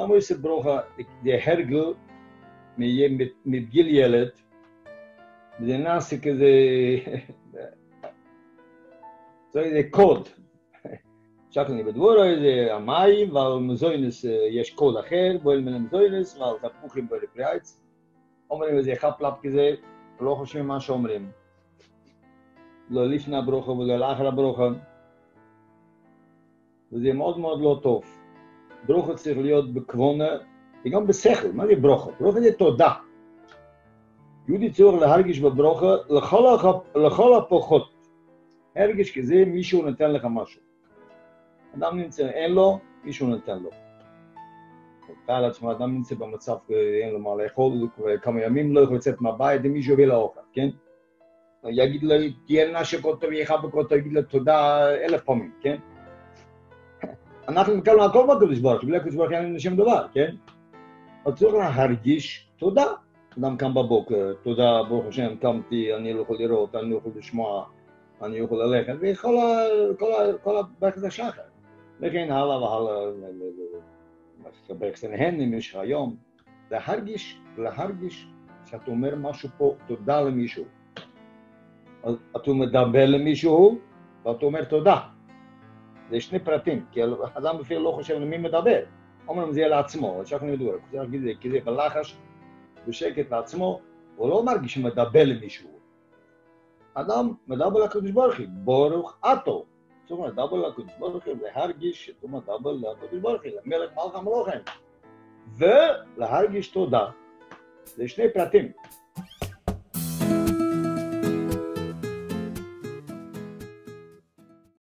למה עושה ברוכה, זה הרגל מגיל ילד, וזה נעשה כזה, זה קוד. שקלני בדבורה, זה המים, ועל מזוינס יש קוד אחר, בואל מן המזוינס, ועל תפוחים בואל פריאץ. אומרים איזה חפלפ כזה, לא חושבים מה שאומרים. לא לפני הברוכה ולא לאחר הברוכה. וזה מאוד מאוד לא טוב. ברוכה צריך להיות בכוונה, וגם בשכל. מה זה ברוכה? ברוכה זה תודה. יהודי צריך להרגיש בברוכה לכל הפחות. הרגיש כזה מישהו נותן לך משהו. אדם נמצא, אין לו, מישהו נותן לו. תאר לעצמו, אדם נמצא במצב, אין לו מה לאכול, כמה ימים לא יכול לצאת מהבית, ומישהו הביא לאוכל, כן? יגיד לו, תהיה נשק אותו ויחבק אותו, יגיד לו תודה 1000 פעמים, כן? אנחנו מקבלים הכל בקדוש ברוך הוא, בלי הקדוש ברוך הוא אין לנו שום דבר, כן? אז צריך להרגיש תודה. אדם קם בבוקר, תודה, ברוך השם, קמתי, אני לא יכול לראות, אני לא יכול לשמוע, אני יכול ללכת, וכל הברכת השחר. וכן הלאה והלאה, ברכסנהן אם יש לך היום, להרגיש שאתה אומר משהו פה, תודה למישהו. אתה מדבר למישהו, ואתה אומר תודה. זה שני פרטים, כי אדם אפילו לא חושב למי מדבר. אומרים זה לעצמו, שאנחנו מדברים, כי זה בלחש, בשקט לעצמו, הוא לא מרגיש שמדבר למישהו. אדם מדבר לקדוש ברוך הוא, ברוך אתו. זאת אומרת, מדבר לקדוש ברוך הוא, להרגיש שאתה מדבר לקדוש ברוך הוא, למלך מלך המלוכים. ולהרגיש תודה. זה שני פרטים.